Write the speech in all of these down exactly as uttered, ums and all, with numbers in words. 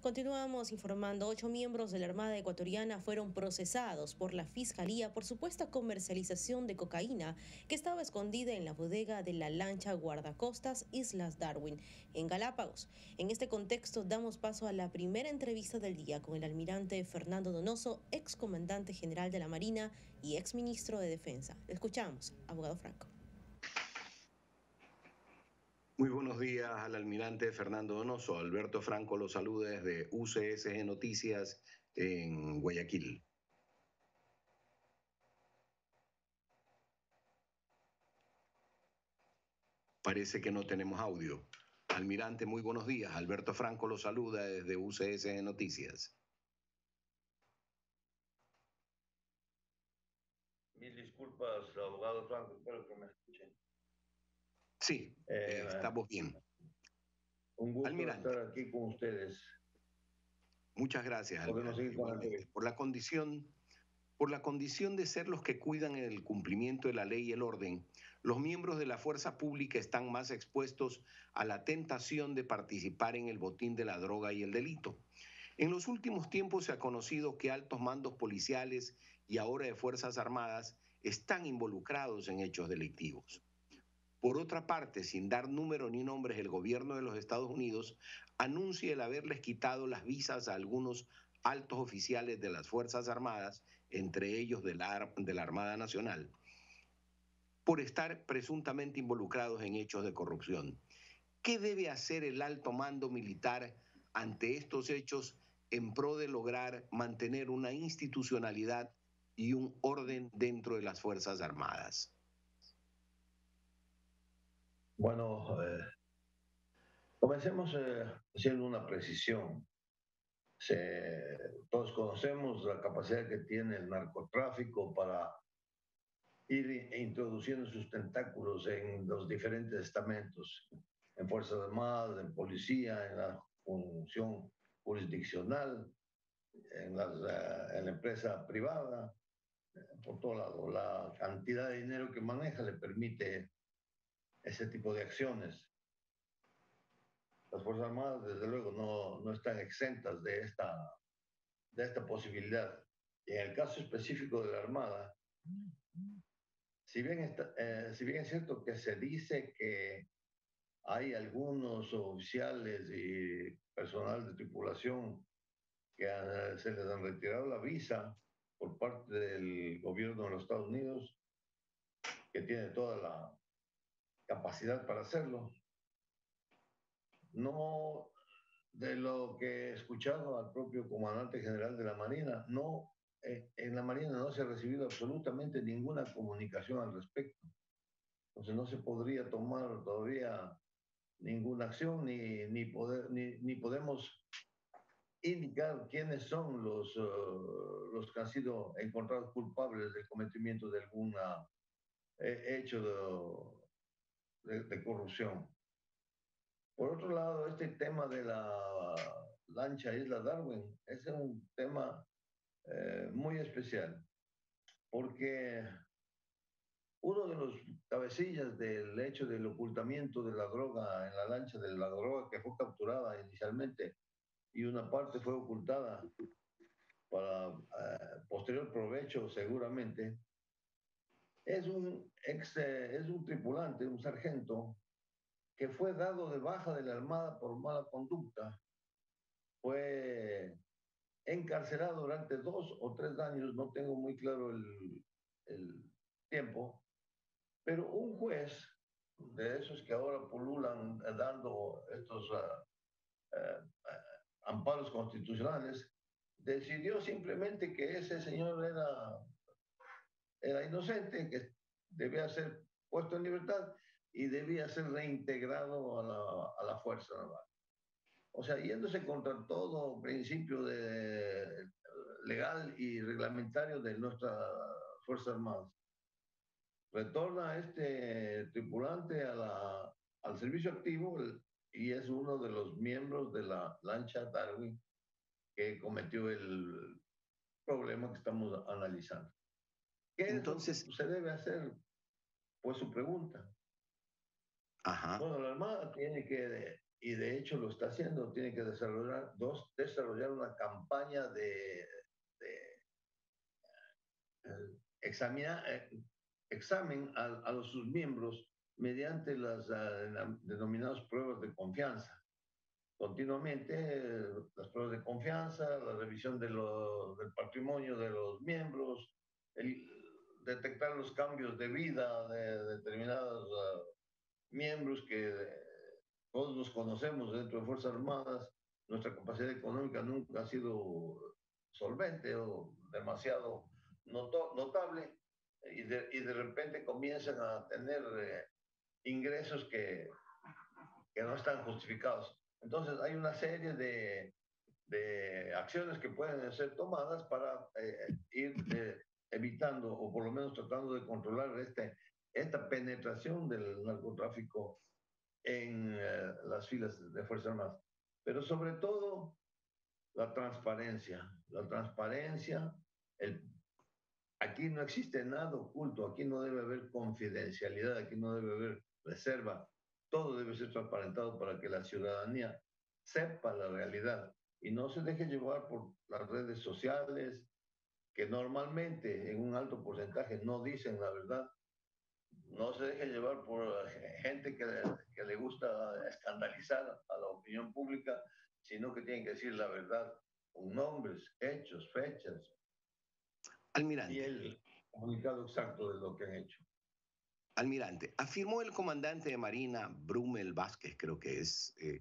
Continuamos informando. Ocho miembros de la Armada ecuatoriana fueron procesados por la Fiscalía por supuesta comercialización de cocaína que estaba escondida en la bodega de la lancha guardacostas Islas Darwin, en Galápagos. En este contexto, damos paso a la primera entrevista del día con el almirante Fernando Donoso, excomandante general de la Marina y exministro de Defensa. Le escuchamos, abogado Franco. Muy buenos días al almirante Fernando Donoso. Alberto Franco lo saluda desde U C S G Noticias en Guayaquil. Parece que no tenemos audio. Almirante, muy buenos días. Alberto Franco lo saluda desde U C S G Noticias. Mil disculpas, abogado Franco, espero que me escuchen. Sí, eh, estamos bien. Un gusto Almirante, estar aquí con ustedes. Muchas gracias, almirante, igualmente, por la condición, por la condición de ser los que cuidan el cumplimiento de la ley y el orden. Los miembros de la fuerza pública están más expuestos a la tentación de participar en el botín de la droga y el delito. En los últimos tiempos se ha conocido que altos mandos policiales y ahora de Fuerzas Armadas están involucrados en hechos delictivos. Por otra parte, sin dar número ni nombres, el gobierno de los Estados Unidos anuncia el haberles quitado las visas a algunos altos oficiales de las Fuerzas Armadas, entre ellos de la, de la Armada Nacional, por estar presuntamente involucrados en hechos de corrupción. ¿Qué debe hacer el alto mando militar ante estos hechos en pro de lograr mantener una institucionalidad y un orden dentro de las Fuerzas Armadas? Bueno, eh, comencemos eh, haciendo una precisión. Se, todos conocemos la capacidad que tiene el narcotráfico para ir introduciendo sus tentáculos en los diferentes estamentos, en Fuerzas Armadas, en policía, en la función jurisdiccional, en, las, uh, en la empresa privada, por todo lado. La cantidad de dinero que maneja le permite ese tipo de acciones. Las Fuerzas Armadas, desde luego, no, no están exentas de esta, de esta posibilidad. Y en el caso específico de la Armada, si bien, está, eh, si bien es cierto que se dice que hay algunos oficiales y personal de tripulación que uh, se les han retirado la visa por parte del gobierno de los Estados Unidos, que tiene toda la capacidad para hacerlo, no, de lo que he escuchado al propio comandante general de la Marina, no, eh, en la Marina no se ha recibido absolutamente ninguna comunicación al respecto. Entonces no se podría tomar todavía ninguna acción ni, ni, poder, ni, ni podemos indicar quiénes son los, uh, los que han sido encontrados culpables del cometimiento de algún eh, hecho de, de, de corrupción. Por otro lado, este tema de la lancha Isla Darwin es un tema eh, muy especial, porque uno de los cabecillas del hecho del ocultamiento de la droga en la lancha, de la droga que fue capturada inicialmente y una parte fue ocultada para eh, posterior provecho seguramente, es un, ex, eh, es un tripulante, un sargento, que fue dado de baja de la Armada por mala conducta. Fue encarcelado durante dos o tres años, no tengo muy claro el, el tiempo, pero un juez de esos que ahora pululan dando estos uh, uh, amparos constitucionales, decidió simplemente que ese señor era, era inocente, que debía ser puesto en libertad y debía ser reintegrado a la, a la Fuerza Naval. O sea, yéndose contra todo principio de, legal y reglamentario de nuestras Fuerzas Armadas. Retorna este tripulante a la, al servicio activo y es uno de los miembros de la lancha Darwin que cometió el problema que estamos analizando. ¿Qué Entonces, es lo que se debe hacer? Pues su pregunta. Ajá. Bueno, la Armada tiene que y de hecho lo está haciendo, tiene que desarrollar, dos, desarrollar una campaña de, de eh, examinar, eh, examen a, a los, sus miembros mediante las uh, denominadas pruebas de confianza. Continuamente eh, las pruebas de confianza, la revisión de lo, del patrimonio de los miembros, el, detectar los cambios de vida de, de determinados uh, miembros que eh, todos los conocemos dentro de Fuerzas Armadas. Nuestra capacidad económica nunca ha sido solvente o demasiado noto, notable y de, y de repente comienzan a tener eh, ingresos que, que no están justificados. Entonces hay una serie de, de acciones que pueden ser tomadas para eh, ir eh, evitando o por lo menos tratando de controlar este, esta penetración del narcotráfico en eh, las filas de Fuerzas Armadas. Pero sobre todo la transparencia, la transparencia, el, aquí no existe nada oculto, aquí no debe haber confidencialidad, aquí no debe haber reserva, todo debe ser transparentado para que la ciudadanía sepa la realidad y no se deje llevar por las redes sociales, que normalmente en un alto porcentaje no dicen la verdad. No se deje llevar por gente que, que le gusta escandalizar a la opinión pública, sino que tienen que decir la verdad, con nombres, hechos, fechas. Almirante. Y el comunicado exacto de lo que han hecho. Almirante, afirmó el comandante de Marina, Brumel Vázquez, creo que es, eh,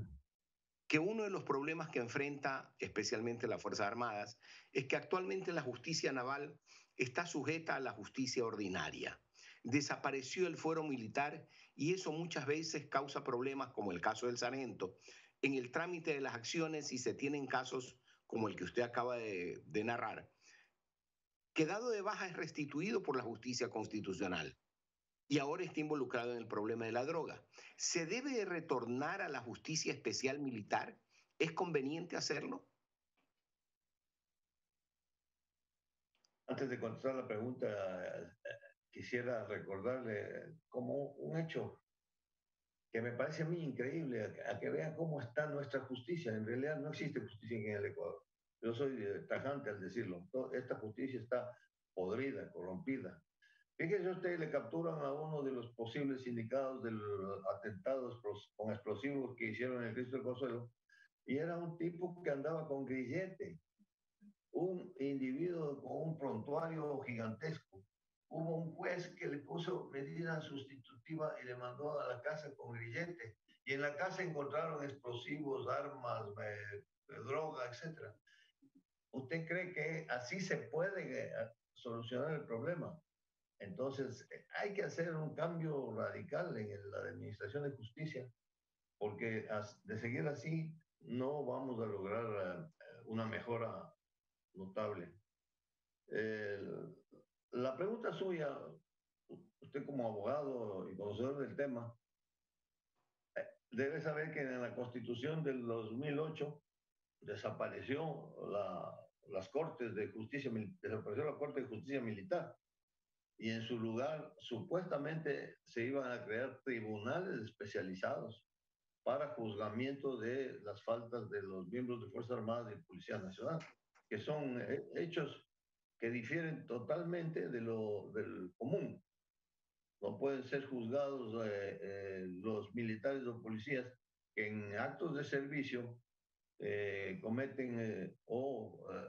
que uno de los problemas que enfrenta especialmente las Fuerzas Armadas es que actualmente la justicia naval está sujeta a la justicia ordinaria. Desapareció el fuero militar y eso muchas veces causa problemas, como el caso del sargento, en el trámite de las acciones y se tienen casos como el que usted acaba de, de narrar, que dado de baja es restituido por la justicia constitucional y ahora está involucrado en el problema de la droga. ¿Se debe retornar a la justicia especial militar? ¿Es conveniente hacerlo? Antes de contestar la pregunta, quisiera recordarle como un hecho que me parece a mí increíble, a que vean cómo está nuestra justicia. En realidad no existe justicia en el Ecuador. Yo soy tajante al decirlo. Esta justicia está podrida, corrompida. Fíjese usted, le capturan a uno de los posibles sindicados de los atentados con explosivos que hicieron en el Cristo del Consuelo, y era un tipo que andaba con grillete, un individuo con un prontuario gigantesco. Hubo un juez que le puso medida sustitutiva y le mandó a la casa con grillete. Y en la casa encontraron explosivos, armas, eh, droga, etcétera. ¿Usted cree que así se puede solucionar el problema? Entonces, hay que hacer un cambio radical en la administración de justicia, porque de seguir así no vamos a lograr una mejora notable. Eh, la pregunta suya, usted como abogado y conocedor del tema, debe saber que en la Constitución del dos mil ocho desapareció la, las Cortes de Justicia, desapareció la Corte de Justicia Militar, y en su lugar supuestamente se iban a crear tribunales especializados para juzgamiento de las faltas de los miembros de Fuerzas Armadas y Policía Nacional, que son hechos que difieren totalmente de lo del común. No pueden ser juzgados eh, eh, los militares o policías que en actos de servicio eh, cometen eh, o eh,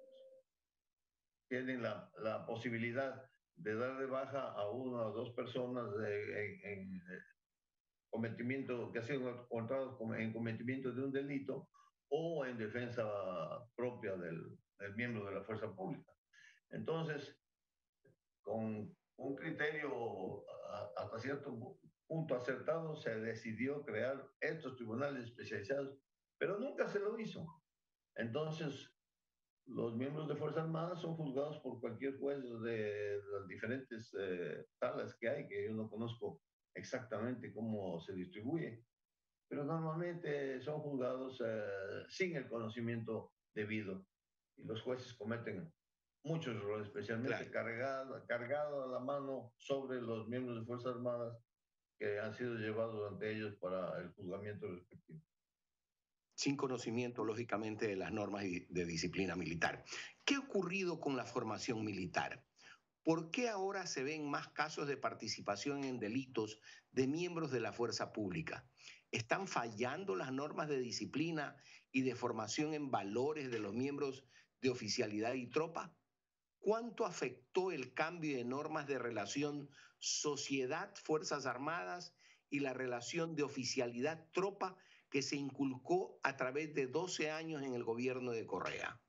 tienen la, la posibilidad de dar de baja a una o dos personas de, en, en cometimiento, que ha sido encontrados en cometimiento de un delito o en defensa propia del, del miembro de la fuerza pública. Entonces, con un criterio hasta cierto punto acertado, se decidió crear estos tribunales especializados, pero nunca se lo hizo. Entonces, los miembros de Fuerzas Armadas son juzgados por cualquier juez de las diferentes eh, salas que hay, que yo no conozco exactamente cómo se distribuye, pero normalmente son juzgados eh, sin el conocimiento debido y los jueces cometen muchos errores, especialmente claro. cargado, cargado a la mano sobre los miembros de Fuerzas Armadas que han sido llevados ante ellos para el juzgamiento respectivo. Sin conocimiento, lógicamente, de las normas de disciplina militar. ¿Qué ha ocurrido con la formación militar? ¿Por qué ahora se ven más casos de participación en delitos de miembros de la fuerza pública? ¿Están fallando las normas de disciplina y de formación en valores de los miembros de oficialidad y tropa? ¿Cuánto afectó el cambio de normas de relación sociedad-Fuerzas Armadas y la relación de oficialidad-tropa que se inculcó a través de doce años en el gobierno de Correa?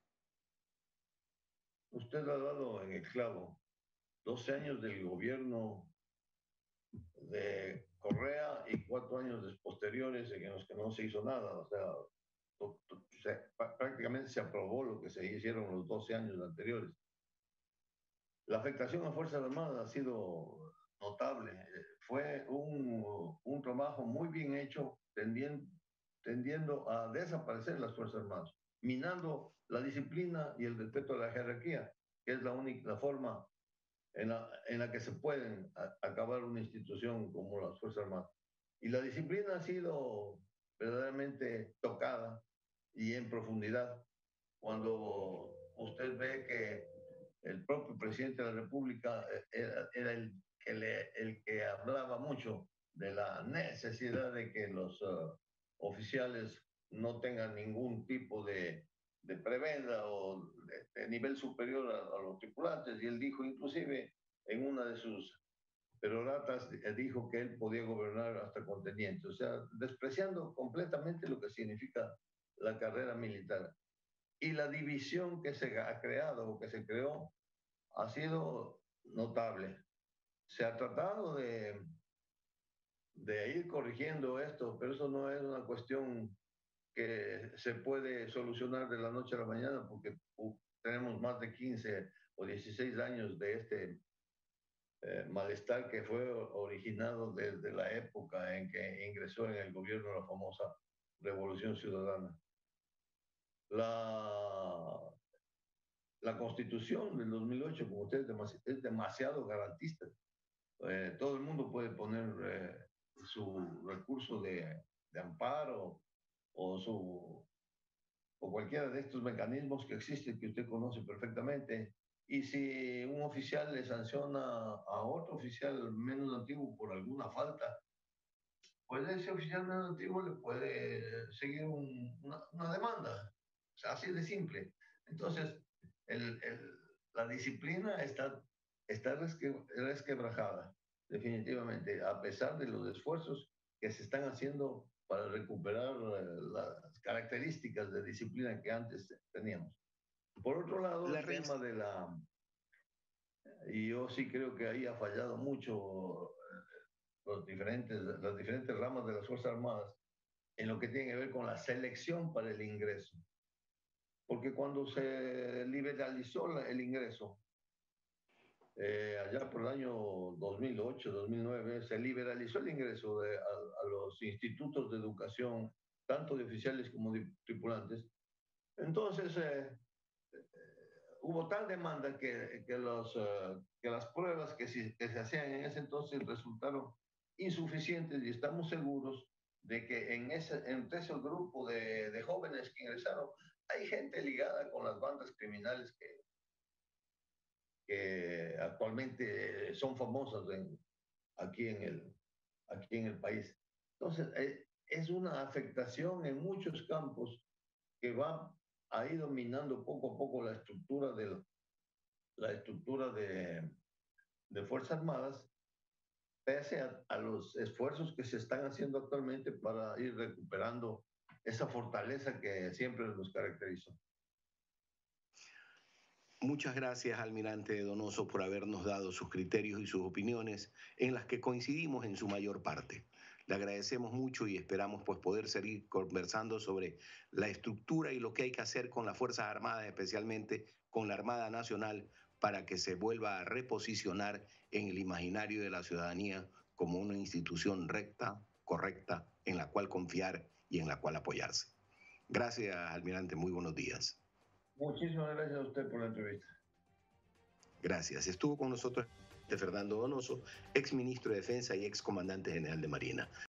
Usted ha dado en el clavo. doce años del gobierno de Correa y cuatro años posteriores en los que no se hizo nada. O sea, se, prácticamente se aprobó lo que se hicieron los doce años anteriores. La afectación a Fuerzas Armadas ha sido notable. Fue un, un trabajo muy bien hecho tendiendo, tendiendo a desaparecer las Fuerzas Armadas, minando la disciplina y el respeto a la jerarquía, que es la única forma en la, en la que se pueden a, acabar una institución como las Fuerzas Armadas. Y la disciplina ha sido verdaderamente tocada y en profundidad cuando usted ve que el propio presidente de la República era, era el, que le, el que hablaba mucho de la necesidad de que los uh, oficiales no tengan ningún tipo de, de prebenda o de, de nivel superior a, a los tripulantes, y él dijo inclusive en una de sus peroratas, dijo que él podía gobernar hasta con teniente, o sea, despreciando completamente lo que significa la carrera militar. Y la división que se ha creado o que se creó ha sido notable. Se ha tratado de, de ir corrigiendo esto, pero eso no es una cuestión que se puede solucionar de la noche a la mañana, porque uh, tenemos más de quince o dieciséis años de este eh, malestar que fue originado desde la época en que ingresó en el gobierno la famosa Revolución Ciudadana. La, la Constitución del dos mil ocho, como usted, es demasiado, es demasiado garantista. Eh, todo el mundo puede poner eh, su recurso de, de amparo o, su, o cualquiera de estos mecanismos que existen, que usted conoce perfectamente. Y si un oficial le sanciona a otro oficial menos antiguo por alguna falta, pues ese oficial menos antiguo le puede seguir un, una, una demanda. O sea, así de simple. Entonces, el, el, la disciplina está, está resque, resquebrajada, definitivamente, a pesar de los esfuerzos que se están haciendo para recuperar las características de disciplina que antes teníamos. Por otro lado, la el res... tema de la... Y yo sí creo que ahí ha fallado mucho los diferentes, las diferentes ramas de las Fuerzas Armadas en lo que tiene que ver con la selección para el ingreso. Porque cuando se liberalizó el ingreso, eh, allá por el año dos mil ocho, dos mil nueve, se liberalizó el ingreso de, a, a los institutos de educación, tanto de oficiales como de tripulantes. Entonces, eh, eh, hubo tal demanda que, que, los, uh, que las pruebas que, si, que se hacían en ese entonces resultaron insuficientes, y estamos seguros de que en ese, entre ese grupo de, de jóvenes que ingresaron hay gente ligada con las bandas criminales que, que actualmente son famosas en, aquí, en el, aquí en el país. Entonces, eh, es una afectación en muchos campos que va ha ido minando poco a poco la estructura de la estructura de, de Fuerzas Armadas, pese a, a los esfuerzos que se están haciendo actualmente para ir recuperando esa fortaleza que siempre nos caracterizó. Muchas gracias, almirante Donoso, por habernos dado sus criterios y sus opiniones, en las que coincidimos en su mayor parte. Le agradecemos mucho y esperamos pues, poder seguir conversando sobre la estructura y lo que hay que hacer con las Fuerzas Armadas, especialmente con la Armada Nacional, para que se vuelva a reposicionar en el imaginario de la ciudadanía como una institución recta, correcta, en la cual confiar y en la cual apoyarse. Gracias, almirante. Muy buenos días. Muchísimas gracias a usted por la entrevista. Gracias. Estuvo con nosotros. Fernando Donoso, ex ministro de Defensa y ex comandante general de Marina.